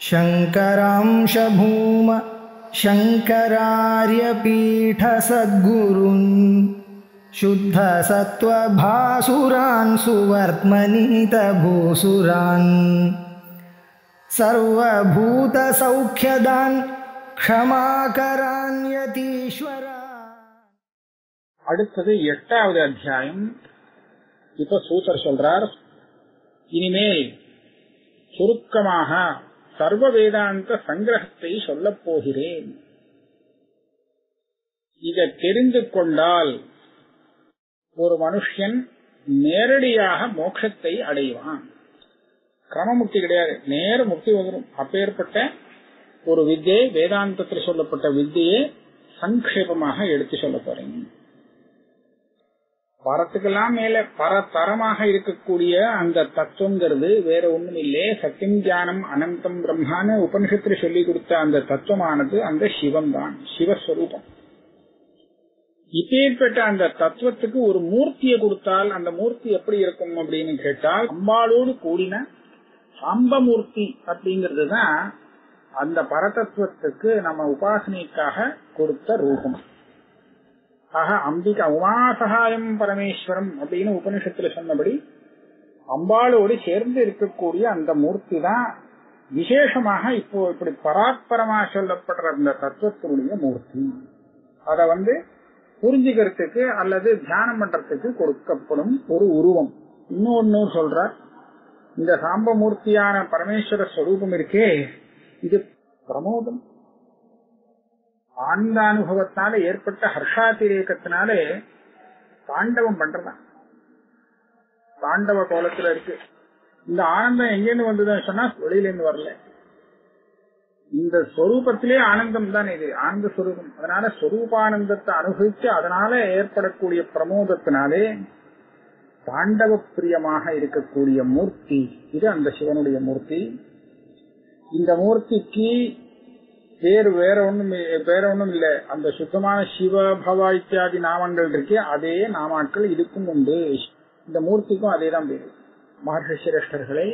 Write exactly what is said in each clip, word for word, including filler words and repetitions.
शङ्करांश भूम शङ्करार्यपीठ सद्गुरुन् शुद्ध सत्त्वभासुरान् सुवर्त्मनीत भूसुरान् सर्वभूतसौख्यदान् क्षमाकरान् यतीश्वरा. அடுத்தது எட்டாவது அத்தியாயம். இப்ப சூத்திர சொல்றார், இனிமேல் சுருக்கமாக சர்வ வேதாந்த சங்கிரகத்தை சொல்லப் போகிறேன். இதை தெரிந்து கொண்டால் ஒரு மனுஷன் நேரடியாக மோட்சத்தை அடைவான். கிரமமுக்தி கிடையாது, நேர முக்தி வந்துடும். அப்பேற்பட்ட ஒரு வித்தியை, வேதாந்தத்தில் சொல்லப்பட்ட வித்தியை சங்கேபமாக எடுத்து சொல்ல போறேன். பரத்துக்கெல்லாம் மேல பரதரமாக இருக்கக்கூடிய அந்த தத்துவங்கிறது வேற ஒண்ணும் இல்லையே, சத்தியம் ஞானம் அனந்தம் பிரம்மான்னு உபனிஷத்துல சொல்லி கொடுத்த அந்த தத்துவமானது அந்த சிவன் தான், சிவஸ்வரூபம். இப்பேற்பட்ட அந்த தத்துவத்துக்கு ஒரு மூர்த்தியை கொடுத்தால் அந்த மூர்த்தி எப்படி இருக்கும் அப்படின்னு கேட்டால், அம்பாளோடு கூடின சாம்பமூர்த்தி அப்படிங்கிறது தான் அந்த பரதத்துவத்துக்கு நம்ம உபாசனைக்காக கொடுத்த ரூபம். ஆக அம்பிகா உமாசகாயம் பரமேஸ்வரம் அப்படின்னு உபனிஷத்துல சொன்னபடி அம்பாளோடு சேர்ந்து இருக்கக்கூடிய அந்த மூர்த்தி தான் விசேஷமாக இப்போ இப்படி பராத்பரமா சொல்லப்படுற அந்த தத்துவத்தினுடைய மூர்த்தி. அத வந்து புரிஞ்சுக்கிறதுக்கு அல்லது தியானம் பண்றதுக்கு கொடுக்கப்படும் ஒரு உருவம். இன்னொன்னு சொல்ற, இந்த சாம்பமூர்த்தியான பரமேஸ்வர ஸ்வரூபம் இருக்கே, இது பிரமோதம், ஆனந்த அனுபவத்தினால ஏற்பட்ட ஹர்ஷாதிரேகத்தினாலே தாண்டவம் பண்றதான், தாண்டவ கோலத்துல இருக்கு. இந்த ஆனந்தம் எங்கிருந்து வந்ததுன்னு சொன்னா வெளியில இருந்து வரல, இந்த ஸ்வரூபத்திலே ஆனந்தம் தான் இது, ஆனந்த ஸ்வரூபம். அதனால ஸ்வரூபானந்தத்தை அனுபவிச்சு அதனால ஏற்படக்கூடிய பிரமோதத்தினாலே தாண்டவ பிரியமாக இருக்கக்கூடிய மூர்த்தி இது அந்த சிவனுடைய மூர்த்தி. இந்த மூர்த்திக்கு பேர் வேற ஒண்ணும் வேற ஒண்ணும் இல்ல, அந்த சுத்தமான சிவ பவ இத்தியாதி நாமங்கள் இருக்கே அதே நாமாக்கள் இதுக்கும் உண்டு. இந்த மூர்த்திக்கும் அதே தான் பேரு. மகர்ஷி சிரேஷ்டர்களே,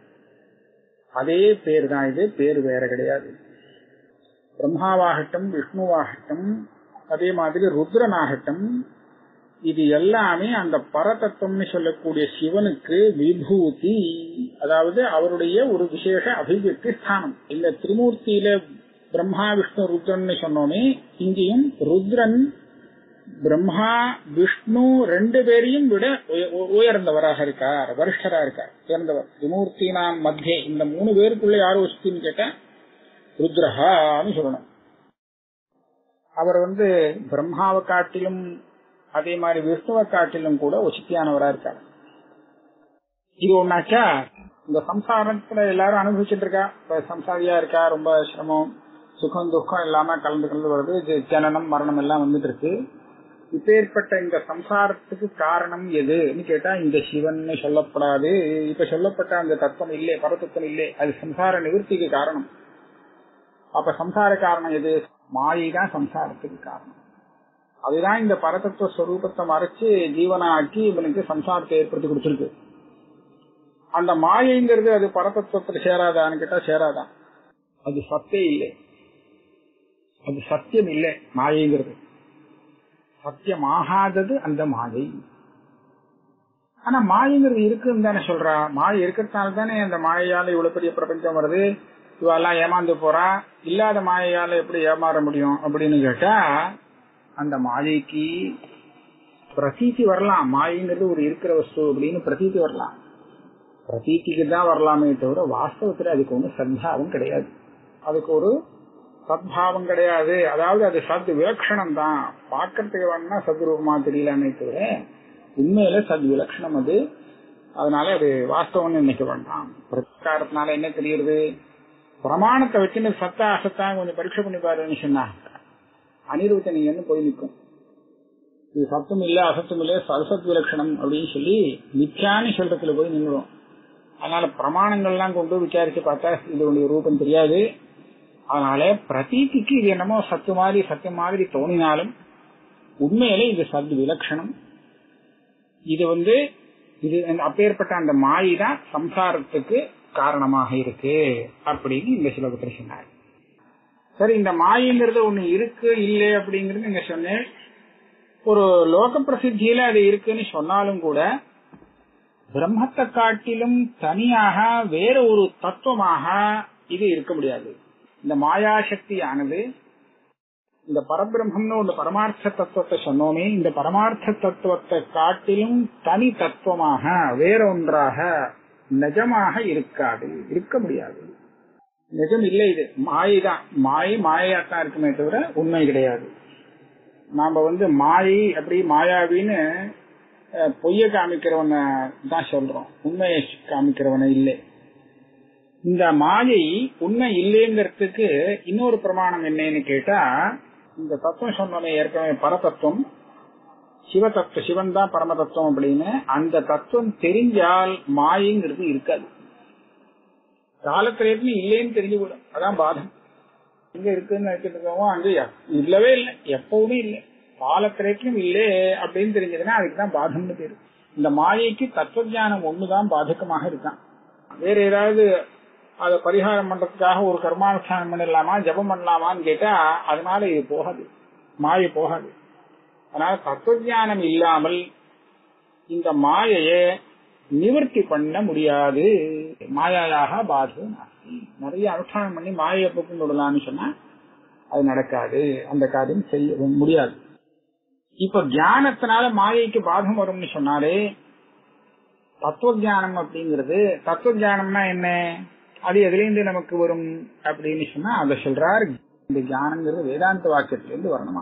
அதே பேர் தான் இது, பேர் வேற கிடையாது. பிரம்மாவாகட்டும் விஷ்ணுவாகட்டும் அதே மாதிரி ருத்ரனாகட்டும், இது எல்லாமே அந்த பரதத்துவம்னு சொல்லக்கூடிய சிவனுக்கு விபூதி, அதாவது அவருடைய ஒரு விசேஷ அபிவிருத்தி ஸ்தானம். இந்த திரிமூர்த்தியில பிரம்மா விஷ்ணு ருத்ரன் சொன்னோமே, இங்கேயும் ருத்ரன் பிரம்மா விஷ்ணு ரெண்டு பேரையும் விட உயர்ந்தவராக இருக்கார், வரிஷ்டரா இருக்கார், உயர்ந்தவர். திரிமூர்த்தினாம் மத்தியே இந்த மூணு பேருக்குள்ள யாரு வசதின்னு கேட்டா ருத்ரஹான்னு சொல்லணும். அவர் வந்து பிரம்மாவை காட்டிலும் அதே மாதிரி விஷ்ணுவை காட்டிலும் கூட வசதியானவரா இருக்கார். இது ஒன்னாச்சா, இந்த சம்சாரத்துல எல்லாரும் அனுபவிச்சுட்டு இருக்கா. இப்ப சம்சாரியா இருக்கா, ரொம்ப சிரமம், சுகம் துக்கம் இல்லாம கலந்து கலந்து வருது, ஜனனம் மரணம் எல்லாம் வந்துட்டு இருக்கு. இப்பேற்பட்ட இந்த சம்சாரத்துக்கு காரணம் எதுன்னு கேட்டா இந்த சிவன் சொல்லப்படாது. இப்ப சொல்லப்பட்ட அந்த தத்துவம் இல்லே, பரதத்துவம் இல்லே, அது சம்சார நிவர்த்திக்கு காரணம். அப்ப சம்சார காரணம் எது? மாயை தான் சம்சாரத்துக்கு காரணம். அதுதான் இந்த பரதத்துவ ஸ்வரூபத்தை மறைச்சு ஜீவனாக்கி இவனுக்கு சம்சாரத்தை ஏற்படுத்தி கொடுத்திருக்கு. அந்த மாயைங்கிறது அது பரதத்துவத்துல சேராதான்னு கேட்டா சேராதான். அது சத்தியம் இல்லை, அது சத்தியம் இல்லை. மாயைங்கிறது சத்தியமாகாதது அந்த மாயை. ஆனா மாயைங்கிறது இருக்குன்னு தானே சொல்றா. மாயை இருக்கிறதுனால தானே அந்த மாயையால இவ்வளவு பெரிய பிரபஞ்சம் வருது, இவெல்லாம் ஏமாந்து போறா. இல்லாத மாயையால எப்படி ஏமாற முடியும் அப்படின்னு கேட்டா, அந்த மாயைக்கு பிரதீதி வரலாம். மாயைங்கிறது ஒரு இருக்கிற வஸ்து அப்படின்னு பிரதீதி வரலாம், பிரதீதிக்கு தான் வரலாமே தவிர வாஸ்தவத்துல அதுக்கு ஒண்ணு சத்பாவம் கிடையாது, அதுக்கு ஒரு சத்பாவம் கிடையாது. அதாவது அது சத் விலட்சணம் தான், பாக்கிறதுக்கு வேணும்னா சத்ரூபமா தெரியலாமே தவிர உண்மையில சத் விலட்சணம் அது. அதனால அது வாஸ்தவம்னு நினைக்க வேண்டாம். பிரகாரத்தினால என்ன தெரியுது, பிரமாணத்தை வச்சுன்னு சத்தா அசத்தா கொஞ்சம் பரீட்சை பண்ணி பாருன்னு சொன்னா அனிருத்தனியன்னு போய் நிற்கும். இது சத்தம் இல்ல அசத்தம் இல்ல சரசத் விலட்சணம் அப்படின்னு சொல்லி மித்யான்னு சொல்றதுல போய் நின்றுடும். அதனால பிரமாணங்கள்லாம் கொண்டு விசாரிச்சு பார்த்தா இதனுடைய ரூபம் தெரியாது. அதனால பிரதீதிக்கு இது என்னமோ சத்து மாதிரி சத்தியம் மாதிரி தோணினாலும் உண்மையில இது சத் விலட்சணம். இது வந்து இது அப்பேற்பட்ட அந்த மாயை தான் சம்சாரத்துக்கு காரணமாக இருக்கு அப்படின்னு இந்த ஸ்லோகத்தில் சொன்னார். சரி, இந்த மாயைங்கிறது ஒண்ணு இருக்கு இல்லை அப்படிங்கிறது நீங்க சொன்னேன். ஒரு லோக பிரசித்தியில அது இருக்குன்னு சொன்னாலும் கூட பிரம்மத்தை காட்டிலும் தனியாக வேற ஒரு தத்துவமாக இது இருக்க முடியாது. இந்த மாயாசக்தியானது இந்த பரபிரம்மம்னு ஒரு பரமார்த்த தத்துவத்தை சொன்னோமே, இந்த பரமார்த்த தத்துவத்தை காட்டிலும் தனி தத்துவமாக வேற ஒன்றாக நிஜமாக இருக்காது, இருக்க முடியாது. நிஜம் இல்லை, இது மாயைதான். மாயை மாயையாத்தான் இருக்குமே தவிர உண்மை கிடையாது. நாம வந்து மாயை அப்படி மாயாவின்னு பொய்ய காமிக்கிறவனை தான் சொல்றோம், உண்மையை காமிக்கிறவனை இல்லை. இந்த மாயை உண்மை இல்லைங்கிறதுக்கு இன்னொரு பிரமாணம் என்னன்னு கேட்டா, இந்த தத்துவம் சொன்னோமே ஏற்கனவே பரதத்துவம், சிவ தத்துவம், சிவன் தான் பரம தத்துவம் அப்படின்னு, அந்த தத்துவம் தெரிஞ்சால் மாயைங்கிறது இருக்காது. காலத்திலேயே இல்லைன்னு தெரிஞ்சு கூட அதான் பாதம். எங்க இருக்குன்னு நினைச்சிட்டு அங்க இல்லவே இல்லை, எப்பவுமே இல்லை, காலத்திலேயும் இல்லை அப்படின்னு தெரிஞ்சதுன்னா அதுக்குதான் பாதம்னு பேரு. இந்த மாயைக்கு தத்துவ ஞானம் ஒண்ணுதான் பாதகமாக இருக்கான். வேற ஏதாவது அதை பரிகாரம் பண்றதுக்காக ஒரு கர்மானுஷ்டானம் பண்ணலாமா, ஜபம் பண்ணலாமான்னு கேட்டா அதனால இது போகாது, மாயை போகாது. அதனால தத்துவ ஞானம் இல்லாமல் இந்த மாயையை நிவர்த்தி பண்ண முடியாது. மாயாயாக பாதகம். நிறைய அனுஷ்டானம் பண்ணி மாயை போக்கு விடலான்னு சொன்னா அது நடக்காது, அந்த காரியம் செய்ய முடியாது. இப்ப ஞானத்தினால மாயைக்கு பாதகம் வரும்னு சொன்னாலே, தத்துவ ஞானம் அப்படிங்கிறது, தத்துவ ஞானம்னா என்ன, அது எதுலேருந்து நமக்கு வரும் அப்படின்னு சொன்னா அதை சொல்றார். இந்த ஞானங்கிறது வேதாந்த வாக்கியத்திலிருந்து வரணுமா.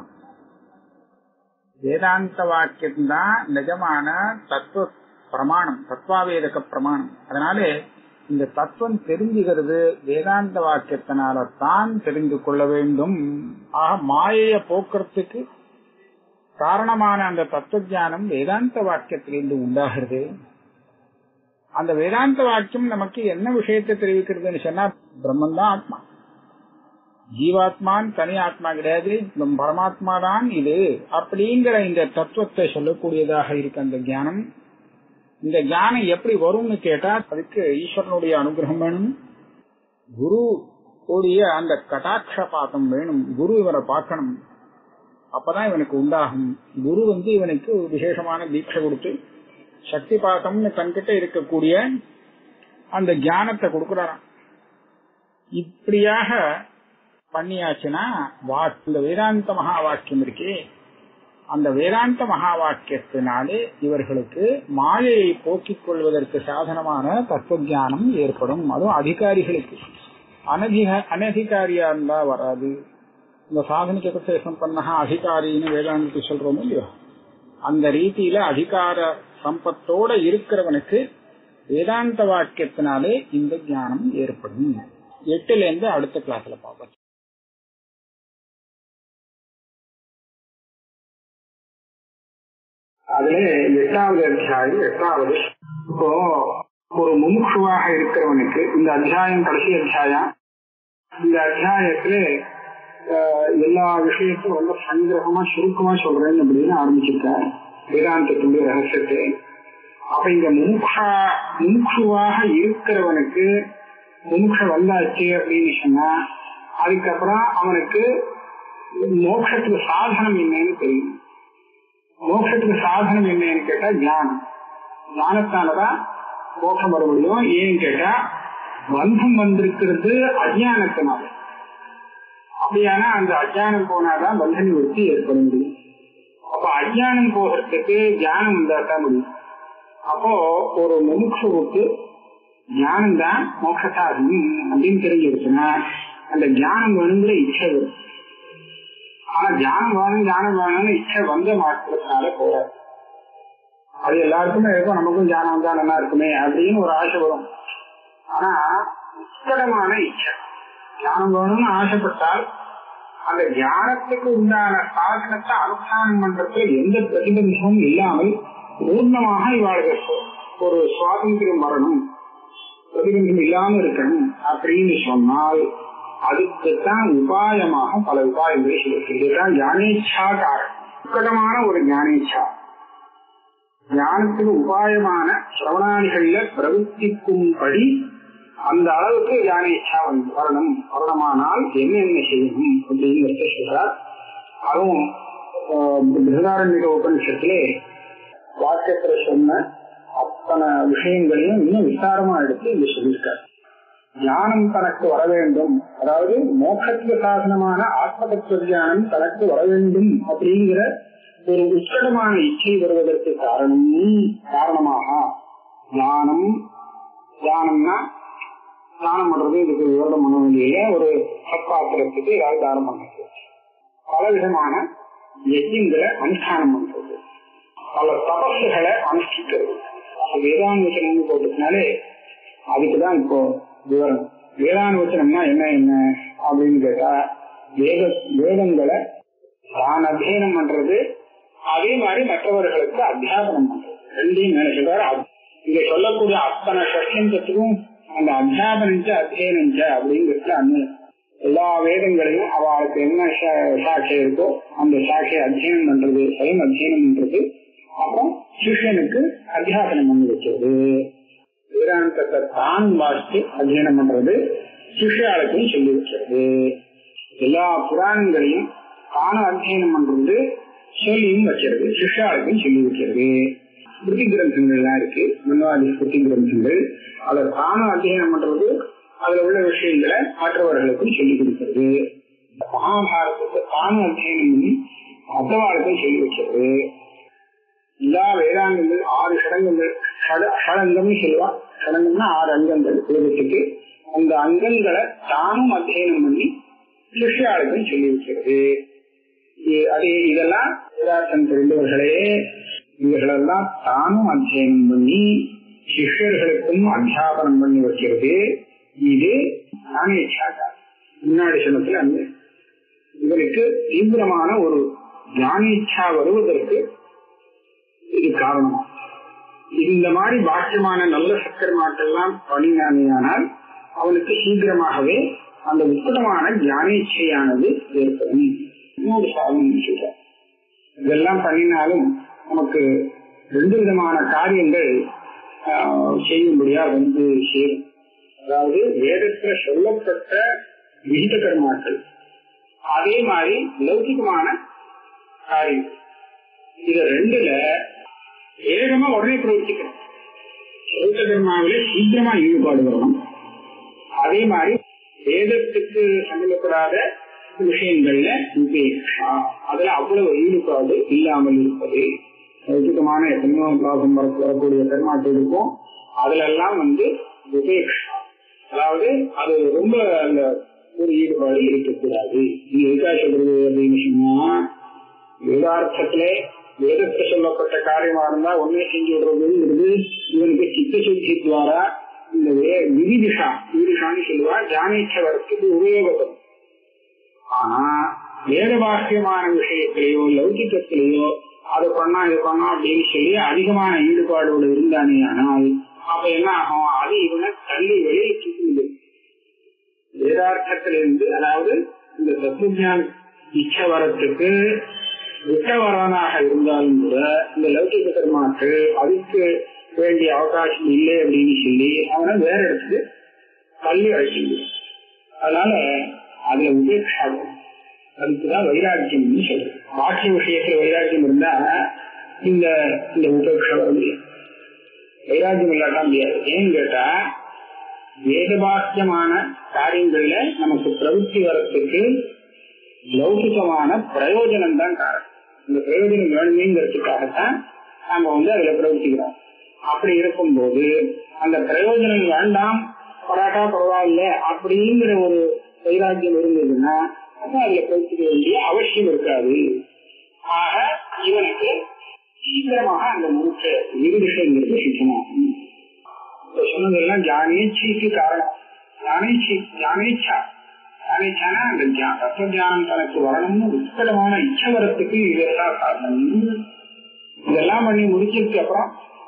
வேதாந்த வாக்கியம் தான் நிஜமான தத்துவ பிரமாணம், தத்வாவேதக பிரமாணம். அதனால இந்த தத்துவம் தெரிஞ்சுகிறது வேதாந்த வாக்கியத்தினால தான் தெரிந்து கொள்ள வேண்டும். ஆக மாயைய போக்குறதுக்கு காரணமான அந்த தத்துவ ஞானம் வேதாந்த வாக்கியத்திலிருந்து உண்டாகிறது. அந்த வேதாந்த வாக்கியம் நமக்கு என்ன விஷயத்தை தெரிவிக்கிறதுன்னு சொன்னா, பிரம்மன் தான் ஆத்மா, ஜீவாத்மான் தனி ஆத்மா கிடையாது, பரமாத்மா தான் இது அப்படிங்கிற இந்த தத்துவத்தை சொல்லக்கூடியதாக இருக்கு அந்த ஞானம். இந்த ஞானம் எப்படி வரும்னு கேட்டா அதுக்கு ஈஸ்வரனுடைய அனுகிரகம் வேணும், குரு கூடிய அந்த கடாட்ச பாதம் வேணும். குரு இவரை பார்க்கணும், அப்பதான் இவனுக்கு உண்டாகும். குரு வந்து இவனுக்கு ஒரு விசேஷமான தீட்சை கொடுத்து சக்தி பாதம்னு தன்கிட்ட இருக்கக்கூடிய அந்த ஞானத்தை கொடுக்கிறாராம். இப்படியாக பண்ணியாச்சுன்னா இந்த வேதாந்த மகா வாக்கியம் இருக்கே, அந்த வேதாந்த மகா வாக்கியத்தினாலே இவர்களுக்கு மாயையை போக்கிக் கொள்வதற்கு சாதனமான தத்துவ ஞானம் ஏற்படும். அதுவும் அதிகாரிகளுக்கு. அனதிக அனதிகாரியா இருந்தா வராது. இந்த சாதனைக்கு உபதேசம் பண்ணா அதிகாரின்னு வேதாந்தத்தை சொல்றோம் இல்லையோ, அந்த ரீதியில அதிகார சம்பத்தோட இருக்கிறவனுக்கு வேதாந்த வாக்கியத்தினாலே இந்த ஞானம் ஏற்படும். எட்டுல இருந்து அடுத்த கிளாஸ்ல பார்ப்போம். அதுல எட்டாவது அத்தியாயம் எட்டாவது. இப்போ ஒரு முமுட்சுவாக இருக்கிறவனுக்கு இந்த அத்தியாயம் கடைசி அத்தியாயம். இந்த அத்தியாயத்துல எல்லா விஷயத்தையும் ரொம்ப சங்கிரகமா சுருக்கமா சொல்றேன் அப்படின்னு ஆரம்பிச்சிருக்காரு வேதாந்தத்துடைய ரகசியத்தை. அப்ப இங்க முமுட்சா முமுட்சுவாக இருக்கிறவனுக்கு முமுட்ச வந்தாச்சு அப்படின்னு சொன்னா அதுக்கப்புறம் அவனுக்கு மோட்சத்துக்கு சாதனம் என்னன்னு தெரியும். மோட்சத்துக்கு சாதனம் என்னன்னு கேட்டா ஞானம். ஞானத்தாலதான் மோட்சம் வர முடியும். ஏன்னு கேட்டா பந்தம் வந்திருக்கிறது அஜானத்தினால. அப்படியானா அந்த அஜானம் போனாதான் பந்த நிவர்த்தி ஏற்பட முடியும். அப்ப அஜானம் போகிறதுக்கு ஞானம் வந்தாதான் முடியும். அப்போ ஒரு முமுட்சுவுக்கு ஞானம் தான் மோட்ச சாதனம் அப்படின்னு தெரிஞ்சிருச்சுன்னா அந்த ஞானம் வேணுங்கிற இச்சை வரும். ஆனா ஞானம் வேணும் ஞானம் வேணும்னு இச்சை வந்த மாற்றத்தினால போறாது. அது எல்லாருக்குமே இருக்கும், நமக்கும் ஞானம் வந்தா நல்லா இருக்குமே அப்படின்னு ஒரு ஆசை வரும். ஆனா உச்சகமான இச்சை ஞானம் வேணும்னு ஆசைப்பட்டால் அந்த ஞானத்துக்கு உண்டான சாதனத்தை அனுஷ்டானம் பண்றதுல எந்த பிரதிபந்தமும் இல்லாமல் பூர்ணமாக இவாளுக்கு ஒரு சுவாதந்திரம் வரணும், பிரதிபந்தம் இல்லாம இருக்கணும் அப்படின்னு சொன்னால் அதுக்குத்தான் உபாயமாக பல உபாயங்களை சொல்லியிருக்கிறார். ஞானேச்சா காரணம் உக்கடமான ஒரு ஞானேச்சா. ஞானத்துக்கு உபாயமான சிரவணாதிகள்ல பிரவர்த்திக்கும்படி அந்த அளவுக்கு ஞான இச்சா வரணும். வரணுமானால் என்னென்ன செய்யணும் அப்படிங்கிறத சொல்றார். அதுவும் பிருஹதாரண்யக உபனிஷத்திலே வாக்கியத்துல சொன்ன அத்தனை விஷயங்களையும் இன்னும் விசாரமா எடுத்து இங்க சொல்லியிருக்கார். ஞானம் தனக்கு வர வேண்டும், அதாவது மோட்சத்துக்கு சாதனமான ஆத்ம தத்துவ ஞானம் தனக்கு வர வேண்டும் அப்படிங்கிற ஒரு உச்சடமான இச்சை வருவதற்கு காரணம் காரணமாக ஞானம் ஞானம்னா தானம் பண்றது. இதுக்கு விவரம் பண்ண வேண்டிய ஒரு சத்பாத்திரத்துக்கு ஏதாவது தானம் பண்றது, பல விதமான யஜ்யங்களை அனுஷ்டானம் பண்றது, பல தபசுகளை அனுஷ்டிக்கிறது. வேதானுவச்சனம் போட்டதுனாலே அதுக்குதான் இப்போ விவரம். வேதானுவச்சனம்னா என்ன என்ன அப்படின்னு கேட்டா, வேத வேதங்களை தான் அத்தியனம் பண்றது, அதே மாதிரி மற்றவர்களுக்கு அத்தியாபனம் பண்றது, ரெண்டையும் மேல சொல்றாரு. இங்க சொல்லக்கூடிய அத்தனை சத்தியத்துக்கும் அந்த அத்தியாபனிச்ச அத்தியனிச்ச அப்படிங்கிறது அந்த எல்லா வேதங்களையும் அவளுக்கு என்ன சாட்சி இருக்கோ அந்த சாட்சியை அத்தியனம் பண்றது, சுயம் அத்தியனம் பண்றது, அப்புறம் சிஷ்யனுக்கு அத்தியாபனம் பண்ணி வைக்கிறது. வேதாந்தத்தை தான் வாசித்து அத்தியனம் பண்றது, சிஷ்யாளுக்கும் சொல்லி வைக்கிறது. எல்லா புராணங்களையும் தானும் அத்தியனம் பண்றது, சொல்லியும் வைக்கிறது, சிஷ்யாளுக்கும் சொல்லி வைக்கிறது. ஸ்மிருதி கிரந்தங்கள்லாம் இருக்கு, முன்னாடி ஸ்மிருதி கிரந்தங்கள், அதை தானும் அத்தியனம் பண்றது, அதுல உள்ள விஷயங்களை மற்றவர்களுக்கும் சொல்லிக் கொடுக்கிறது. மகாபாரதத்தை தானும் அத்தியனம் பண்ணி மற்றவர்களுக்கும் சொல்லி வைக்கிறது. எல்லா வேதாங்கங்கள் ஆறு சடங்கங்கள், ஷடங்கம்னு சொல்லுவா. ஷடங்கம்னா ஆறு அங்கங்கள் வேதத்துக்கு. அந்த அங்கங்களை தானும் அத்தியனம் பண்ணி சிஷ்யாளுக்கும் சொல்லி வைக்கிறது. அது இதெல்லாம் வேதாந்தம் தெரிந்தவர்களே, இவர்களெல்லாம் தானும் அத்தியனம் பண்ணி சிஷ்யர்களுக்கும் அத்தியாபனம் பண்ணி வைக்கிறது. இது ஞானேச்சாக்கா. முன்னாடி சொன்னதுல அந்த இவருக்கு தீவிரமான ஒரு ஞானேச்சா வருவதற்கு இது காரணம். இந்த மாதிரி பாக்கியமான நல்ல சக்கரமாட்டெல்லாம் பண்ணினானால் அவனுக்கு சீக்கிரமாகவே அந்த உத்தமமான ஞானேச்சையானது ஏற்படும். இன்னொரு சாதனம் சொல்ற, இதெல்லாம் பண்ணினாலும் நமக்கு ரெண்டு விதமான காரியங்கள் செய்யும்படியா வந்து சேரும். அதாவது வேதத்துல சொல்லப்பட்ட விகித கர்மாக்கள், அதே மாதிரி லௌகிகமான காரியங்கள், இது ரெண்டுல வேகமா உடனே பிரவர்த்திக்கணும். லௌகிக கர்மாவில சீக்கிரமா ஈடுபாடு வரணும். அதே மாதிரி வேதத்துக்கு சம்பந்தப்படாத விஷயங்கள்ல உபேட்சா, அதுல அவ்வளவு ஈடுபாடு இல்லாமல் இருப்பது. லௌகிகமான எத்தனையோ லாபம் வரக்கூடிய கர்மாக்கள் இருக்கும், அதுல எல்லாம் வந்து உபேட்சா, அதாவது அது ரொம்ப அந்த ஒரு ஈடுபாடு இருக்கக்கூடாது. இது எதுக்காக சொல்றது அப்படின்னு சொன்னா, வேதார்த்தத்திலே வேதத்தை சொல்லப்பட்ட காரியமா இருந்தா ஒன்னே செஞ்சு விடுறதுங்கிறது இவனுக்கு சித்த சுத்தி துவாரா இந்த விதிதிஷா விதிஷான்னு சொல்லுவா, ஜானேச்ச வரத்துக்கு உபயோகப்படும். ஆனா வேத பாக்கியமான விஷயத்திலேயோ லௌகிக்கத்திலேயோ அதை பண்ணா இது பண்ணா அப்படின்னு சொல்லி அதிகமான ஈடுபாடோடு இருந்தானே ஆனால் அப்ப என்ன ஆகும், அது இவனை தள்ளி வெளியில் தூக்கிவிடும். வேதார்த்தத்திலிருந்து, அதாவது இந்த தத்துவஞான இச்ச வரத்துக்கு விட்டவரனாக இருந்தாலும் கூட இந்த லௌகிக கர்மாக்கள் அதுக்கு வேண்டிய அவகாசம் இல்லை அப்படின்னு சொல்லி அவனை வேற இடத்துக்கு தள்ளி அழைச்சிடு. அதனால அதுல உபேட்சாகும். அதுக்குதான் வைராக்கியம் சொல்றது. பாக்கிய விஷயத்துல வைராக்கியம் இருந்தா இந்த இந்த உபேட்சா வர முடியும். வைராக்கியம் இல்லாட்டா முடியாது. ஏன்னு கேட்டா, வேதபாக்கியமான காரியங்கள்ல நமக்கு பிரவೃತ್ತಿ வரத்துக்கு லௌகிகமான பிரயோஜனம் தான் காரணம். இந்த பிரயோஜனம் வேணுமேங்கிறதுக்காகத்தான் நாம வந்து அதுல பிரவர்த்திக்கிறோம். அப்படி இருக்கும்போது அந்த பிரயோஜனம் வேண்டாம், பராட்டா பரவாயில்ல அப்படிங்கிற ஒரு வைராக்கியம் இருந்ததுன்னா அதுல பிரவர்த்திக்க வேண்டிய அவசியம் இருக்காது. ஆக இவனுக்கு சீக்கிரமாக அந்த மூச்ச நிர்விஷங்கிறது சித்தமாகும். சொன்னதெல்லாம் ஞானேச்சைக்கு காரணம். ஞானேச்சை ஞானேச்சா ஞானேச்சானா அந்த தத்துவ ஞானம் தனக்கு வரணும்னு உட்கடமான இச்சை வரத்துக்கு இதெல்லாம் காரணம். இதெல்லாம் பண்ணி முடிச்சதுக்கு அப்புறம்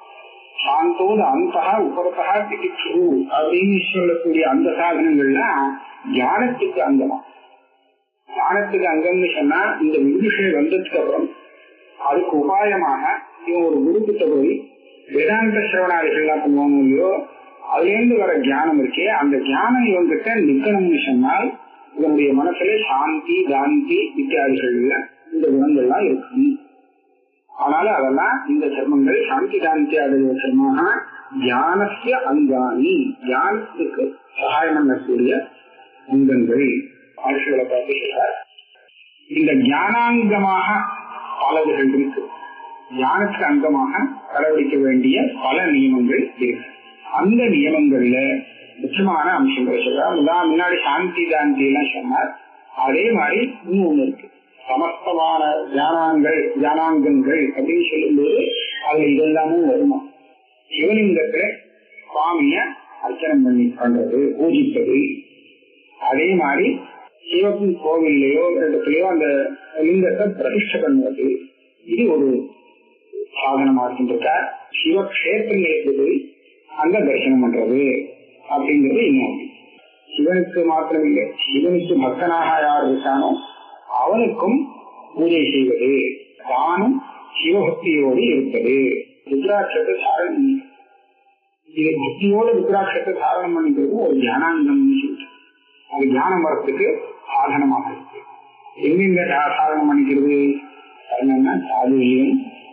சாந்தோட அந்த உபரத்தா திதிச்சு அப்படின்னு சொல்லக்கூடிய அந்த சாதனங்கள்லாம் ஞானத்துக்கு அங்கமா. ஞானத்துக்கு அங்கம்னு சொன்னா இந்த விஷயம் வந்ததுக்கு அப்புறம் அதுக்கு உபாயமாக இவன் ஒரு குருக்கிட்ட போய் வேதாந்த சிரவணாதிகள்லாம் பண்ணுவாங்க இல்லையோ, அதுல இருந்து வர ஞானம் இருக்கே, அந்த ஞானம் இவங்கிட்ட நிக்கணும்னு சொன்னால் இவனுடைய மனசுல சாந்தி காந்தி இத்தியாதிகள்ல இந்த குணங்கள்லாம் இருக்கும். அதனால அதெல்லாம் இந்த தர்மங்கள் சாந்தி காந்தி ஆகிய தர்மமாக ஞானத்திய அங்காணி, ஞானத்துக்கு சகாயம் பண்ணக்கூடிய அங்கங்கள். ஆட்சிகளை பார்த்து சொல்றார், இந்த ஞானாங்கமாக பலதுகள் இருக்கு. ஞானத்துக்கு அங்கமாக கடைபிடிக்க வேண்டிய பல நியமங்கள் இருக்கு. அந்த நியமங்கள்ல முக்கியமான அம்சங்களை சொல்றார். முன்னாடி சாந்தி காந்தி எல்லாம் சொன்னார். அதே மாதிரி இன்னொன்னு இருக்கு, சமஸ்தமான ஞானாங்கள் ஞானாங்கங்கள் அப்படின்னு சொல்லும்போது அதுல இதெல்லாமும் வருமா. சிவலிங்கத்துல சுவாமிய அர்ச்சனை பண்ணி பண்றது, பூஜிப்பது, அதே மாதிரி சிவப்பு கோவில்லையோ இடத்துலயோ அந்த லிங்கத்தை பிரதிஷ்டை பண்ணுவது, இது ஒரு சாதனமா இருக்கின்றார். சிவக்ஷேத்திரங்களுக்கு போய் அங்க தரிசனம் பண்றது அப்படிங்கிறது இன்னொன்று. சிவனுக்கு மாத்திரம் இல்லை, சிவனுக்கு பக்தனாக யார் இருக்கானோ அவனுக்கும் பூஜை செய்வது, தானும் சிவபக்தியோடு இருப்பது, ருத்ராட்சத்தை தாரணம், இது பக்தியோடு ருத்ராட்சத்தை தாரணம் பண்ணிக்கிறது ஒரு தியானாங்கம். அது தியானம் வரத்துக்கு சாதனமாக இருக்கு. எங்கெங்க சாதனம் பண்ணிக்கிறது என்னன்னா காதுலையும்,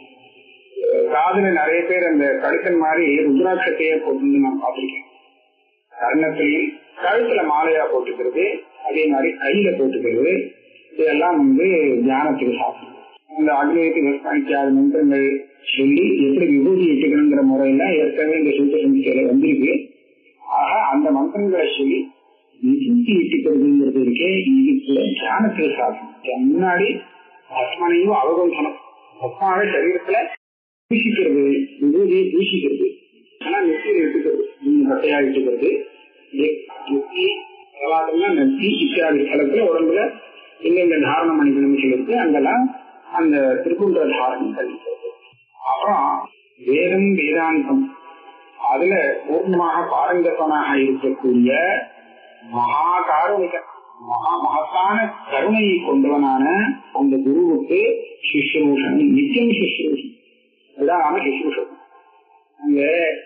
காதுல நிறைய பேர் அந்த கழுத்தன் மாதிரி ருத்ராட்சத்தையே போட்டு நான் பார்த்திருக்கேன். கர்ணத்திலையும் கழுத்துல மாலையா போட்டுக்கிறது, அதே மாதிரி கையில போட்டுக்கிறது, இதெல்லாம் வந்து தியானத்துக்கு சாப்பிடும். அந்த அக்னியத்துக்கு விவசாயிக்காத மந்திரங்கள் சொல்லி எப்படி விபூதி இட்டுக்கணுங்கிற முறையில ஏற்கனவே இந்த சூத்திர சமிக்கையில வந்திருக்கு. ஆக அந்த மந்திரங்களை சொல்லி விபூதி இட்டுக்கிறதுங்கிறது இருக்கே, இது கூட தியானத்துக்கு சாப்பிடும். முன்னாடி பத்மனையும் அவகம்சனம், பத்மாவை சரீரத்துல பூசிக்கிறது, விபூதியை பூசிக்கிறது, ஆனா நெத்தியில் இட்டுக்கிறது, கட்டையா இட்டுக்கிறது, நெத்தி நெத்தி இத்தியாதி ஸ்தலத்துல உடம்புல எங்கெங்க தாரணம் பண்ணிக்கணும்னு சொல்லிட்டு அங்கெல்லாம் அந்த திருக்குன்ற தாரணம் பண்ணிக்கிறது. அப்புறம் வேதம் வேதாந்தம் அதுல பூர்ணமாக பாரங்கத்தனாக இருக்கக்கூடிய மகா காருணிக மகா மகத்தான கருணையை கொண்டவனான அந்த குருவுக்கு சிஷ்யபூஷணம், நித்தியம் சிஷ்யபூஷணம், இதான் சிஷ்யபூஷணம். அங்க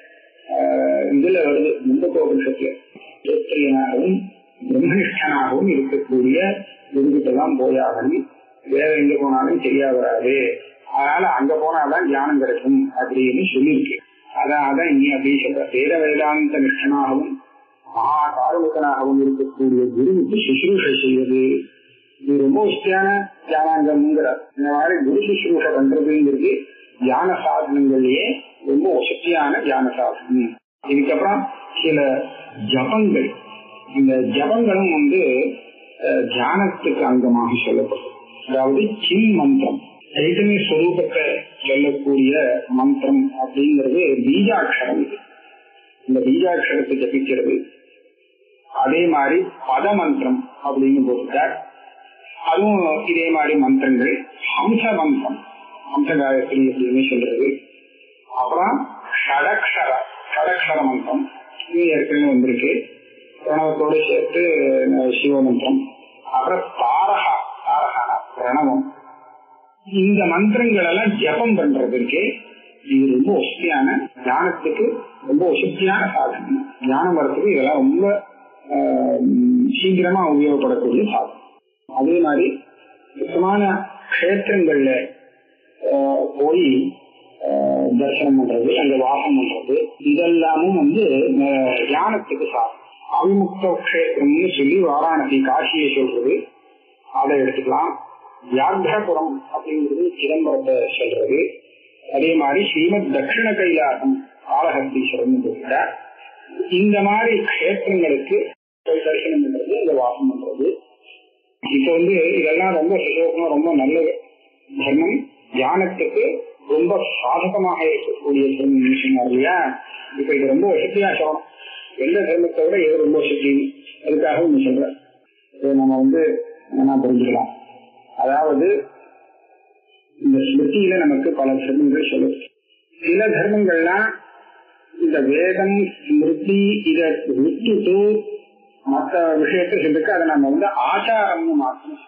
இதுல வருது முந்தோபனிஷத்துல க்ஷேத்திரியனாகவும் பிரம்மனிஷ்டனாகவும் இருக்கக்கூடிய குருகிட்டெல்லாம் போயாகணும், வேற எங்க போனாலும் சரியா வராது, அதனால அங்க போனாதான் ஞானம் கிடைக்கும் அப்படின்னு சொல்லியிருக்கு. அதான் அதான் இனி அப்படின்னு சொல்ற, வேத வேதாந்த நிஷ்டனாகவும் மகா காருணிகனாகவும் இருக்கக்கூடிய குருவுக்கு சுஷ்ரூஷை செய்வது இது ரொம்ப முக்கியமான தியானாங்கம்ங்கிறார். இந்த மாதிரி குரு சுஷ்ரூஷை பண்றதுங்கிறது தியான சாதனங்கள்லயே ரொம்ப வசதியான தியான சாதனம். இதுக்கப்புறம் சில ஜபங்கள், இந்த ஜபங்களும் வந்து தியானத்துக்கு அங்கமாக சொல்லப்படும். அதாவது சின் மந்திரம், சைத்தன்ய ஸ்வரூபத்தை சொல்லக்கூடிய மந்திரம் அப்படிங்கிறது பீஜாட்சரம். இந்த பீஜாட்சரத்தை ஜபிக்கிறது. அதே மாதிரி பத மந்திரம் அப்படின்னு போட்டுட்டார், அதுவும் இதே மாதிரி மந்திரங்கள். ஹம்ச மந்திரம், ஹம்ச காயத்ரி அப்படின்னு சொல்றது. அப்புறம் ஷடக்ஷர ஷடக்ஷர மந்திரம், இது ஏற்கனவே வந்திருக்கு, பிரணவத்தோடு சேர்த்து சிவமந்திரம். அப்புறம் தாரகா தாரகான பிரணவம். இந்த மந்திரங்கள் எல்லாம் ஜபம் பண்றதுக்கு இது ரொம்ப வசதியான, ஞானத்துக்கு ரொம்ப வசதியான சாதனம். ஞானம் வர்றதுக்கு இதெல்லாம் ரொம்ப சீக்கிரமா உபயோகப்படக்கூடிய சாதனம். அதே மாதிரி முக்கியமான கஷேத்திரங்கள்ல போய் தரிசனம் பண்றது, அங்க வாசம் பண்றது, இதெல்லாமும் வந்து ஞானத்துக்கு சாதனம். அவிமுக்த கஷேத்திரம்னு சொல்லி வாராணசி காசியை சொல்றது, அதை எடுத்துக்கலாம். வியாகரபுரம் அப்படிங்கிறது சிதம்பரத்தை சொல்றது. அதே மாதிரி ஸ்ரீமத் தட்சிண கைலாசம் காளஹஸ்தீஸ்வரன் சொல்றார். இந்த மாதிரி கஷேத்திரங்களுக்கு தரிசனம் பண்றது, இந்த வாசம் பண்றது. இப்ப வந்து இதெல்லாம் ரொம்ப சுலோகமா ரொம்ப நல்ல தர்மம், தியானத்துக்கு ரொம்ப சாதகமாக இருக்கக்கூடிய தர்மம் சொன்னார் இல்லையா. இப்ப இது ரொம்ப வசதியா சொல்லணும், எந்த தர்மத்தை விட எது ரொம்ப வசதி, அதுக்காக ஒண்ணு சொல்ற நம்ம வந்து என்ன புரிஞ்சுக்கலாம். அதாவது இந்த ஸ்மிருதியில நமக்கு பல தர்மங்கள் சொல்லுது. சில தர்மங்கள்லாம் இந்த வேதம் ஸ்மிருதி இதை விட்டுட்டு மற்ற விஷயத்தை சொல்லிருக்கு, அதை நம்ம வந்து ஆச்சாரம்னு மாற்றணும்,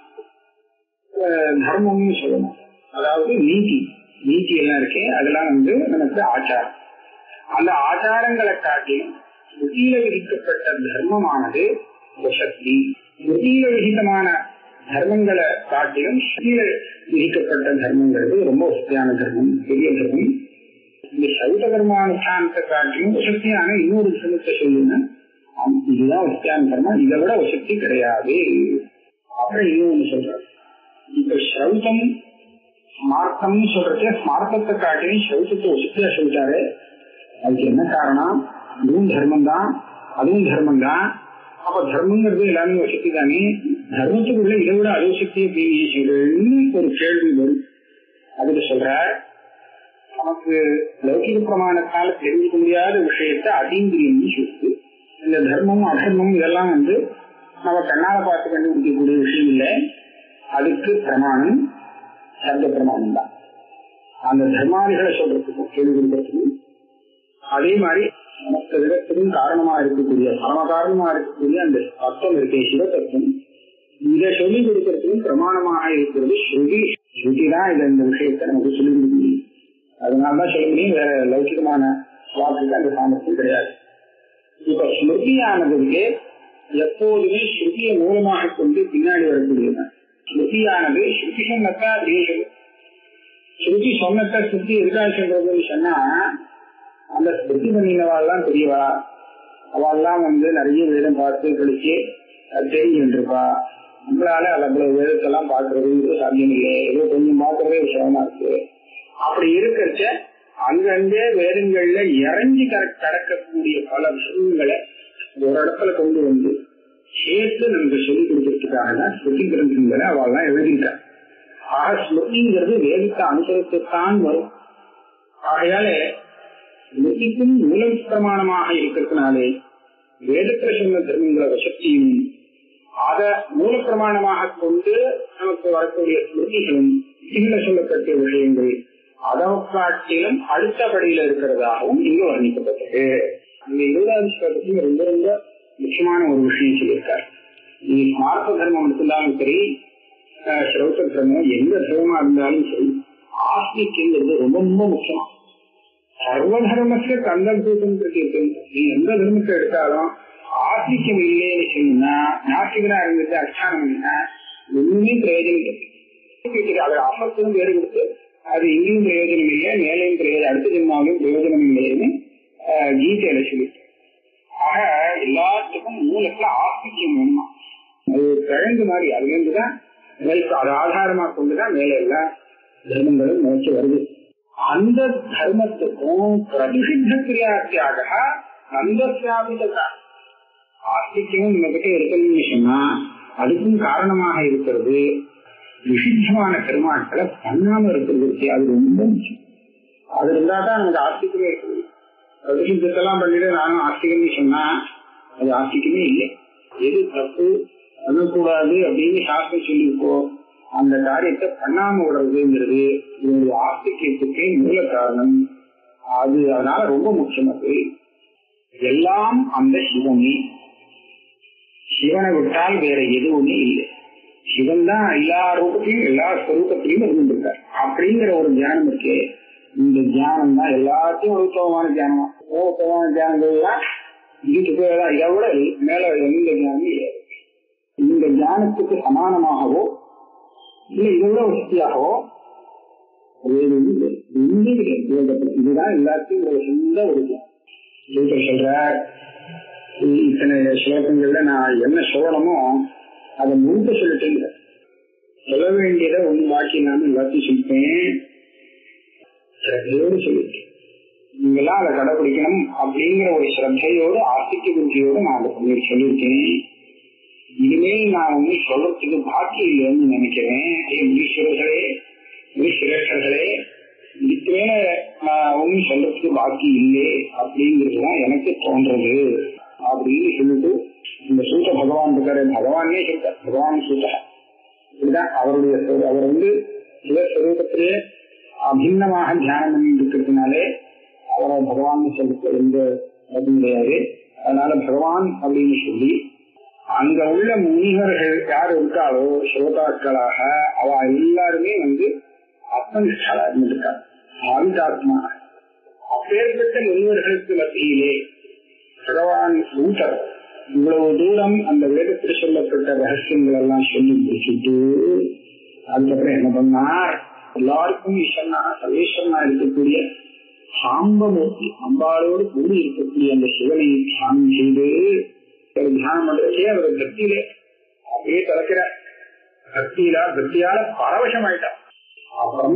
தர்மம்னு சொல்லணும். அதாவது நீதி நீதி எல்லாம் இருக்கே, அதெல்லாம் வந்து நமக்கு ஆச்சாரம். அந்த ஆச்சாரங்களை காட்டி ஸ்ருதியில விதிக்கப்பட்ட தர்மமானது சக்தி. ஸ்ருதியில விதித்தமான தர்மங்களை காட்டிலும் ஸ்ருதியில விதிக்கப்பட்ட தர்மங்கிறது ரொம்ப வசதியான தர்மம், பெரிய தர்மம். இந்த சௌத கர்மானுஷ்டானத்தை காட்டிலும் வசதியான இன்னொரு தர்மத்தை சொல்லுங்க, இதுதான் வசதியான தர்மம், இதை விட வசதி கிடையாது. அப்புறம் இன்னொன்னு சொல்றாரு, இப்ப ஸ்ரௌதம் ஸ்மார்த்தம் சொல்றது, ஸ்மார்த்தத்தை காட்டிலும் ஸ்ரௌதத்தை வசதியா சொல்லிட்டாரு. அதுக்கு என்ன காரணம்? இதுவும் தர்மம் தான், அதுவும் தர்மம் தான். அப்ப தர்மங்கிறது எல்லாமே வசதி தானே, தர்மத்துக்குள்ள இதை விட அயோசக்தி அப்படின்னு ஒரு கேள்வி வரும். அதுக்கு சொல்ற, நமக்கு லௌகிக பிரமாணத்தால தெரிஞ்சுக்க முடியாத விஷயத்த அதீந்திரியம்னு சொல்லுது. இந்த தர்மம் அதர்மம் இதெல்லாம் வந்து நம்ம கண்ணால பார்த்து கண்டுபிடிக்கக்கூடிய விஷயம் இல்லை. அதுக்கு பிரமாணம் சப்த பிரமாணம் தான். அந்த தர்மாதிகளை சொல்றதுக்கும் கேள்வி கொடுக்கறதுக்கும், அதே மாதிரி மற்ற விதத்துக்கும் காரணமா இருக்கக்கூடிய பரம காரணமா இருக்கக்கூடிய அந்த தத்துவம் இருக்க சிவத்தத்துவம், இதை சொல்லிக் கொடுக்கறதுக்கும் பிரமாணமாக இருக்கிறது ஸ்ருதி. ஸ்ருதி தான் இதை இந்த விஷயத்தை நமக்கு சொல்லி கொடுக்க முடியும். அதனாலதான் சொல்ல முடியும், வேற லௌகிகமான வாக்குக்கு அந்த சாமர்த்தியம் கிடையாது. இப்ப ஸ்மிருதியானதுக்கு எப்போதுமே ஸ்ருதியை மூலமாக கொண்டு பின்னாடி வரக்கூடியது. ஸ்ருதியானது ஸ்ருதி சொன்னதா தேசம், ஸ்ருதி சொன்னத ஸ்ருதி எதுக்காக சொல்றதுன்னு சொன்னா, அந்த ஸ்ருதி பண்ணினவாள்லாம் தெரியவா, அவெல்லாம் வந்து நிறைய வேதம் பார்த்து கழிச்சு தெரிஞ்சுருப்பா. நம்மளால அவ்வளவு வேதத்தெல்லாம் பார்க்கறது சாத்தியம் இல்லை, ஏதோ கொஞ்சம் பார்க்கறதே விஷயமா இருக்கு. அப்படி இருக்கிறச்ச அங்கங்கே வேதங்கள்ல இறங்கி கடக்கக்கூடிய பல விஷயங்களை ஒரு இடத்துல கொண்டு வந்து சேர்த்து நமக்கு சொல்லிக் கொடுக்கறதுக்காக ஸ்ருதி கிரந்தங்களை அவெல்லாம் எழுதிட்டார். ஆக ஸ்மிருதிங்கிறது வேதத்தை அனுசரித்துத்தான் வரும். ஆகையால ஸ்மிருதிக்கும் மூல பிரமாணமாக இருக்கிறதுனாலே வேதத்துல சொன்ன தர்மங்கள வசக்தியும் அத மூல பிரமாணமாக கொண்டு நமக்கு வரக்கூடிய ஸ்மிருதிகளும் இதுல சொல்லப்பட்ட விஷயங்கள் அதை காட்டிலும் அடுத்தபடியில இருக்கிறதாகவும் இங்கு வர்ணிக்கப்பட்டது. இந்த இருபதாவது ஸ்லோகத்துக்கு ரொம்ப ரொம்ப முக்கியமான ஒரு விஷயம் சொல்லியிருக்காரு. நீ ஸ்மார்த்த தர்மம் இருந்தாலும் சரி, ஸ்ரௌத தர்மம் எந்த தர்மமா இருந்தாலும் சரி, ஆஸ்திக்ங்கிறது ரொம்ப ரொம்ப முக்கியம். சர்வ தர்மத்தை கந்தபூதம் இருக்கு. நீ எந்த தர்மத்தை எடுத்தாலும் ஆஸ்திக்கம் இல்லைன்னு சொன்னா, நாஸ்திகனா இருந்துட்டு அச்சானம் இல்லைன்னா ஒண்ணுமே பிரயோஜனம் கிடைக்கும். அதை அசத்தும் வேறு கொடுத்து அது இங்கேயும் பிரயோஜனம் இல்லை, மேலையும் பிரயோஜனம், அடுத்த ஜென்மாவிலும் பிரயோஜனம் இல்லைன்னு கீதையில சொல்லிட்டு. ஆக எல்லாத்துக்கும் மூலத்துல ஆஸ்திக்கம் வேணுமா, அது கிழங்கு மாதிரி. அதுல இருந்துதான் அதை ஆதாரமா கொண்டுதான் மேல எல்லா தர்மங்களும் நோக்கி வருது. அந்த தர்மத்துக்கும் பிரதிசித்த கிரியாத்தியாக அந்த சாபிதா ஆஸ்திக்கமும் நம்ம கிட்ட இருக்கணும்னு சொன்னா அதுக்கும் காரணமாக இருக்கிறது விசித்தமான பெருமாட்களை பண்ணாம இருக்கிறது. அது ரொம்ப முக்கியம். அது இருந்தாதான் நமக்கு ஆஸ்திகமே இருக்குது. பிரதிசித்தெல்லாம் பண்ணிட்டு நானும் ஆஸ்திகம்னு சொன்னா அது ஆஸ்திகமே இல்லை. எது தப்பு பண்ணக்கூடாது அப்படின்னு சாஸ்திரம் சொல்லியிருக்கோ அந்த காரியத்தை பண்ணாம விடுறதுங்கிறது இதனுடைய ஆஸ்திகத்துக்கே மூல காரணம். அது அதனால ரொம்ப முக்கியமானது. எல்லாம் அந்த சிவனே, சிவனை விட்டால் வேற எதுவுமே இல்லை. சிவன் தான் எல்லா ரூபத்தையும் எல்லா ஸ்வரூபத்திலையும் இருந்திருக்கார் அப்படிங்கிற ஒரு தியானம் இருக்கு. இந்த தியானம் தான் எல்லாத்தையும் உத்தவமான தியானம். உத்தவமான தியானங்கள் எல்லாம் இதுக்கு பேர்தான். இதை விட மேல எந்த தியானமும் இல்லை. இந்த தியானத்துக்கு சமானமாகவோ இல்லை இதை விட வசதியாகவோ இதுதான் எல்லாத்தையும் ஒரு சொந்த ஒரு தியானம் சொல்ற. இத்தனை ஸ்லோகங்கள்ல நான் என்ன சொல்லணுமோ அதை முழுக்க சொல்லிட்டேங்க. சொல்ல வேண்டியதை ஒண்ணு பாக்கி நான் எல்லாத்தையும் சொல்லிட்டேன், ஸ்ரத்தையோடு சொல்லிட்டேன். நீங்கெல்லாம் அதை கடைபிடிக்கணும் அப்படிங்கிற ஒரு ஸ்ரத்தையோடு ஆஸ்திக புத்தியோடு நான் அதை பண்ணி சொல்லியிருக்கேன். இனிமேல் நான் ஒண்ணு சொல்றதுக்கு பாக்கி இல்லைன்னு நினைக்கிறேன். ஈஸ்வரர்களே, ஈஸ்வரர்களே, இதுக்கு மேல நான் ஒன்னும் சொல்றதுக்கு பாக்கி இல்லை அப்படிங்கிறதுதான் எனக்கு தோன்றது அப்படின்னு சொல்லிட்டு இந்த சூத்த பகவான் இருக்காரு. பகவானே சொல்ற பகவான் சூத்த இதுதான் அவருடைய. அவர் வந்து சிவஸ்வரூபத்திலே அபிநமாக தியானம் பண்ணி இருக்கிறதுனாலே அவரை பகவான் சொல்றது எந்த அதுவும் கிடையாது. அதனால பகவான் அப்படின்னு சொல்லி அங்க உள்ள முனிவர்கள் யார் இருக்காளோ ஸ்ரோதாக்களாக அவ எல்லாருமே வந்து ஆத்மனிஷ்டாலா இருந்திருக்காங்க, ஆவிதாத்மா. அப்பேற்பட்ட முனிவர்களுக்கு மத்தியிலே பகவான் ரூட்டர் இவ்வளவு தூரம் அந்த வேதத்தில் சொல்லப்பட்ட ரகசியங்கள் எல்லாம் சொல்லி முடிச்சுட்டு அதுக்கப்புறம் என்ன பண்ணார், எல்லாருக்கும் ஈஸ்வரனா சர்வேஸ்வரனா இருக்கக்கூடிய சாம்பமூர்த்தி அம்பாளோடு கூடி இருக்கக்கூடிய அந்த சிவனை தியானம் செய்து தியானம் பண்றதே அவரை பக்தியிலே அப்படியே திறக்கிற பக்தியிலா பக்தியால பரவசம் ஆயிட்டான். அப்புறம்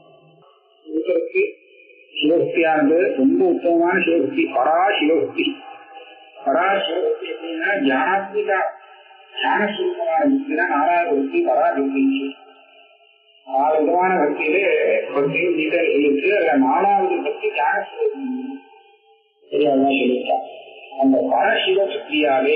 சிவபக்தியானது ரொம்ப உத்தமமான சிவபக்தி, பரா சிவபக்தி. பரா சிவபக்தி அப்படின்னா ஜானாத்மிகா ஞானஸ்வரூபமான பக்தி தான் நாலாவது பக்தி பராபக்தி. ஆறு விதமான பக்தியிலே பக்தியும் நீட்டல் இருக்கு. அதுல நாலாவது பக்தி ஞானஸ்வரூபம் சொல்லிட்டார். அந்த பரசிவ பக்தியாலே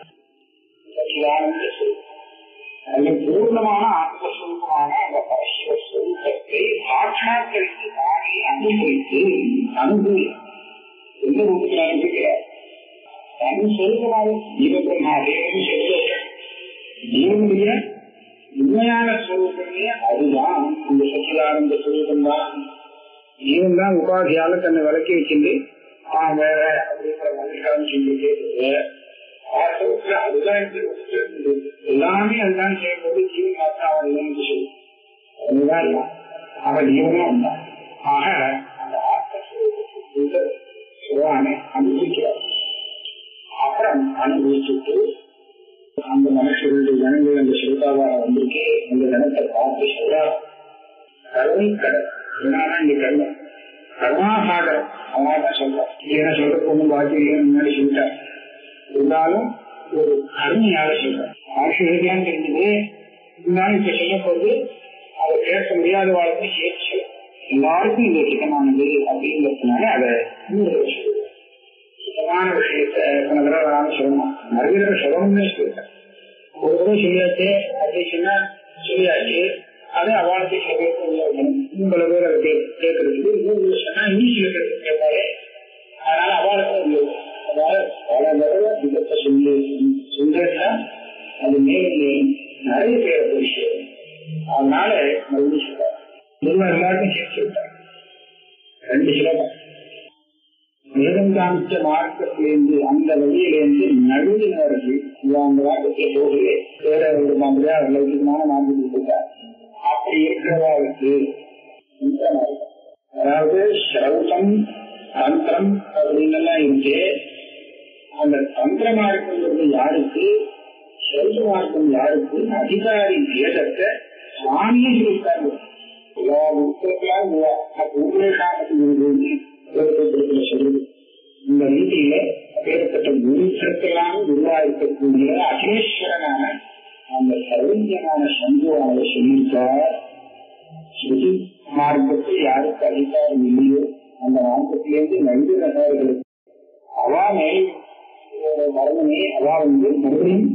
அந்த பூர்ணமான ஆத்மஸ்வரூபமான அந்த பரசிவ ஸ்வரூபத்தை சாட்சாத்கரித்து தானே அனுபவித்து அனுபவி எந்த ரூபத்தில் அனுபவிக்கிறார் தன் சொருபமாக ஜீவபிரமாதேவன் ஜீவனுடைய உண்மையான ஸ்வரூபமே அதுதான். இந்த சச்சிதானந்த ஸ்வரூபம் தான். ஜீவன் தான் உபாதியால தன்னை விளக்கி வச்சிருந்து ஆஹ் வேற அப்படிங்கிற மதிக்கான்னு சொல்லிட்டு அதுதான் எல்லாமே அதுதான் செய்யும்போது ஜீவன் மாத்திரம் அவன் இல்லைன்னு சொல்லி அதுதான் அவன் ஜீவனும் வந்தான். ஆக அந்த ஆத்மஸ்வரூபத்தை அனுபவிக்கிறார். அப்புறம் அனுபவிச்சுட்டு அந்த மனுஷர்களுடைய ஜனங்கள் அந்த சிறுபாவாக வந்திருக்கு. அந்த ஜனத்தை பார்த்து சொல்றா கருணை கடல் என்னன்னா இங்க கருணை கருணாசாகரம் அவன் சொல்றான். என்ன சொல்ற பொண்ணு பாக்கி முன்னாடி சொல்லிட்டார். இருந்தாலும் ஒரு கருணையாக சொல்றான். ஆசிரியர்களாம் தெரிஞ்சது இருந்தாலும் இப்ப சொல்லப்போது அதை பேச முடியாத வாழ்க்கை சேர்த்து எல்லாருக்கும் இது சுத்தமானது அப்படிங்கிறதுனால அதை சுத்தமான விஷயத்தை எத்தனை தடவை வராமல் சொல்லணும். நிறைய தடவை சொல்லணும்னு சொல்லிட்டேன். ஒரு தடவை சொல்லியாச்சு அப்படி சொன்னா சொல்லியாச்சு. அது அவளுக்கு சில பேருக்கு பல பேர் அதை கேட்கறதுக்கு இன்னும் சொன்னா இன்னும் சில பேருக்கு கேட்பாரு. அதனால அவளுக்கு அதாவது பல தடவை விதத்தை சொல்லி சொல்றா அது மேலும் நிறைய பேருக்கு விஷயம். அதனால மறுபடியும் சொல்றாரு எல்லாருக்கும் சேர்த்து விட்டார். ரெண்டு சிலபம் வேதம் காமிச்ச மார்க்கத்திலிருந்து அந்த வழியிலிருந்து நடுவினர்கள் அந்த வாக்கத்தை போது வேற ஒரு மாதிரியா லௌகிகமான மார்க்கத்தில் போட்டார். அப்படி இருக்கிறவாளுக்கு அதாவது ஸ்ரௌதம் தந்திரம் அப்படின்னு எல்லாம் இருக்கு. அந்த தந்திர மார்க்கம் யாருக்கு ஸ்ரௌத மார்க்கம் யாருக்கு அதிகாரி வேதத்தை சுவாமியே சொல்லிட்டாங்க. எல்லா உத்தரங்களாக சொல்லுது. இந்த ரீதியில பேரப்பட்ட குருக்கெல்லாம் குருவாயிருக்கக்கூடிய அகிலேஸ்வரனான அந்த சர்வஜமான சம்புவான சொல்லியிருக்கார். ஸ்ருதி மார்க்கத்தில் யாருக்கு அதிகாரம் இல்லையோ அந்த மார்க்கத்திலிருந்து நன்றி நகர்களுக்கு அவா மேல் வரணுமே அவா வந்து மறுபடியும்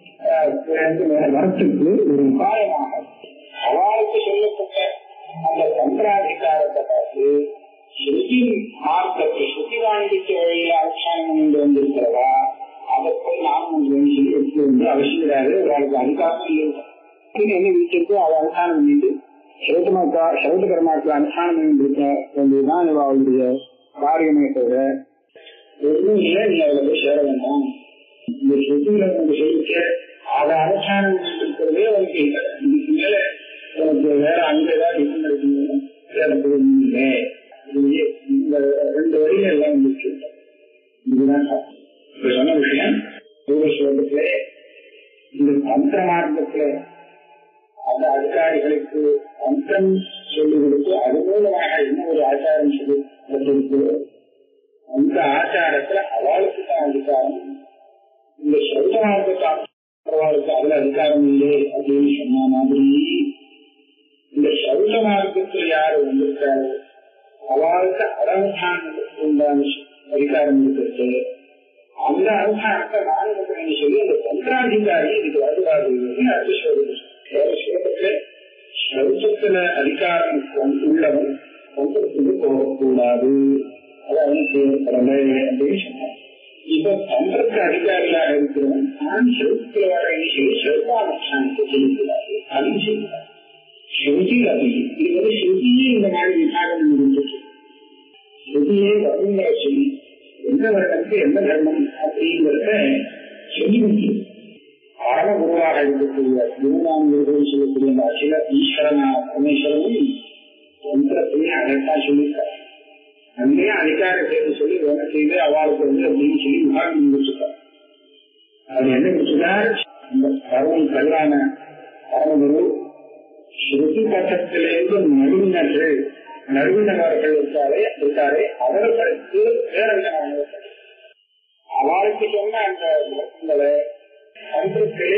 வரத்துக்கு ஒரு உபாயமாக அவளுக்கு சொல்லப்பட்ட அந்த தந்திராதிகாரத்தை பார்த்து ஸ்ருதி மார்க்கத்தை ஸ்ருதி வாங்கிக்க வழியில அனுஷ்டானம் பண்ணிட்டு வந்திருக்கிறவா அதை போய் நாம் சொல்லி எடுத்து வந்து அவசியம் கிடையாது. அவளுக்கு அதிகாரம் இல்லை. என்ன வீட்டிற்கு அவள் அனுஷ்டானம் பண்ணிட்டு சௌதமாக்கா சௌத கர்மாக்கள் அனுஷ்டானம் பண்ணிட்டு இருக்க வேண்டியதுதான் அவளுடைய காரியமே தவிர ஒன்றும் இல்லை. நீ அவளை போய் சேர வேண்டாம். இந்த ஸ்ருதியில நம்ம சொல்லிக்க அதை அனுஷ்டானம் பண்ணிட்டு இருக்கிறதே அவளுக்கு இல்லை. இதுக்கு மேல எனக்கு வேற அங்க ஏதாவது டிஃபன் எடுக்கணும் இல்லை. இந்த ரெண்டு வழியில எல்லாம் வந்துச்சு. இதுதான் சொன்ன விஷயம். ஸ்லோகத்துல இந்த தந்திர மார்க்கத்துல அந்த அதிகாரிகளுக்கு தந்திரம் சொல்லிக் கொடுத்து அது மூலமாக இன்னொரு ஆச்சாரம் சொல்லி கொடுத்து அந்த ஆச்சாரத்துல அவளுக்கு தான் அதிகாரம். இந்த சொந்த மார்க்கத்தாளுக்கு அதுல அதிகாரம் இல்லை அப்படின்னு சொன்ன மாதிரி இந்த சௌத மார்க்கத்தில் யாரு வந்திருக்காரு அவளுக்கு அனுஷ்டானத்துக்கு உண்டான அதிகாரம் இருக்கிறது. அந்த அனுஷ்டானத்தை நானும் சொல்லி அந்த தந்திராதிகாரி இதுக்கு வருவாரு அடுத்த ஸ்லோகத்துல சௌதத்துல அதிகாரம் உள்ளவன் சௌதத்துக்கு போகக்கூடாது. அதாவது தேவைப்படலை அப்படின்னு சொன்னார். இப்ப தந்திரத்துக்கு அதிகாரியாக இருக்கிறவன் நான் சௌதத்துல வர சொல்லி சௌதானுஷ்டானத்தை செலுத்துகிறாரு அப்படின்னு சொல்லுறாரு. ஸ்ருதி அது இது வந்து ஸ்ருதியே இந்த மாதிரி விசாரணை இருந்துச்சு. ஸ்ருதியே வருங்கிற சொல்லி எந்த வருடத்துக்கு எந்த தர்மம் அப்படிங்கிறத சொல்லி முடியும். பரம குருவாக இருக்கக்கூடிய குருநான்கு சொல்லக்கூடிய அந்த அகில ஈஸ்வரனா பரமேஸ்வரனும் மந்திரத்தையே அழகா சொல்லியிருக்காரு. அங்கேயே அதிகார செய்து சொல்லி வேலை செய்து அவளுக்கு வந்து அப்படின்னு சொல்லி விவாதம் முடிச்சுட்டார். அவர் என்ன முடிச்சுட்டார்? இந்த பரவன் கல்யாண பரமகுரு ஸ்ருதி பக்கத்திலிருந்து நடுவினர்கள் நடுவினவர்கள் இருக்காரே இருக்காரே அவர்களுக்கு பேரவிதமானவர்கள் அவளுக்கு சொன்ன அந்த விளக்கங்களை சந்தத்திலே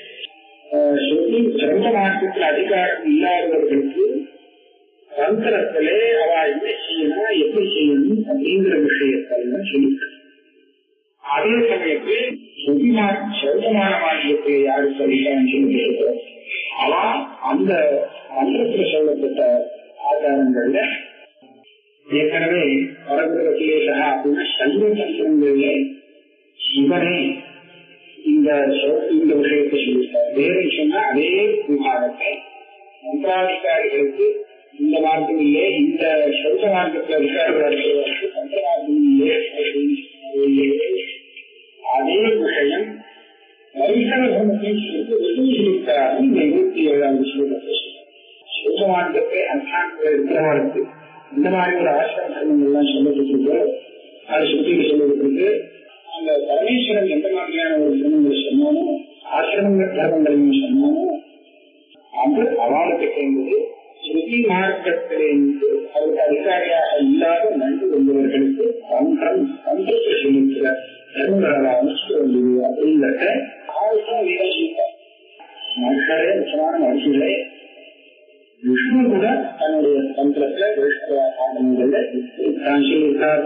ஸ்ருதி சிறந்த மாற்றத்தில் அதிகாரம் இல்லாதவர்களுக்கு தந்திரத்திலே அவ என்ன செய்யணும் எப்படி செய்யணும் அப்படிங்கிற விஷயத்தை சொல்லிட்டு அதே சமயத்தில் சொந்தமான மாநிலத்தை யாரு சொல்லிட்டான்னு சொல்லி அவ அந்த மந்திரத்தில் சொல்லப்பட்ட ஆதாரங்கள்ல ஏற்கனவே பரகுர விசேஷா அப்படின்னா சைவ தந்திரங்களிலே சிவனே இந்த இந்த விஷயத்தை சொல்லியிருக்கார். வேறு சொன்னா அதே விவாதத்தை மந்திராதிகாரிகளுக்கு இந்த மார்க்கம் இல்லே, இந்த சௌத மார்க்கத்தில் அதிகாரிகளுக்கு மந்திர மார்க்கம் இல்லே அப்படின்னு அதே விஷயம் வைஷ்ணவ தர்மத்தையும் சொல்லிட்டு வெளியே சொல்லியிருக்கிறார். இந்த இருபத்தி ஏழாம் விஷயத்தை சௌத மார்க்கத்தை அசாங்கத்தில் இருக்கிறவர்களுக்கு இந்த மாதிரி ஒரு ஆசிரம தர்மங்கள்லாம் சொல்லப்பட்டிருக்கு. அது சுற்றி சொல்லப்பட்டிருக்கு. அந்த பரமேஸ்வரன் எந்த மாதிரியான ஒரு தர்மங்களை சொன்னாலும் ஆசிரம தர்மங்களையும் சொன்னாலும் அது அவளுக்கு சேர்ந்தது ஸ்ருதி மார்க்கத்திலிருந்து அவருக்கு அதிகாரியாக இல்லாத நன்கு கொண்டவர்களுக்கு தந்திரம் தந்திரத்தை சொல்லியிருக்கிற தர்மங்களை அமைச்சு வந்தது அப்படிங்கிறத ஆளுக்கும் வீரசித்தார். மனுஷரே முக்கியமான மனுஷங்களே விஷ்ணு கூட தன்னுடைய தந்திரத்துல வைஷ்ணவ ஆகமங்கள்ல தான் சொல்லியிருக்கார்.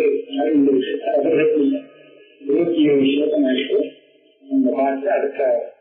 இந்த விஷயத்தை அவர்களுக்கு இல்லை. இருபத்தி ஏழு விஷயத்தை நினைத்து நம்ம பார்த்து அடுத்த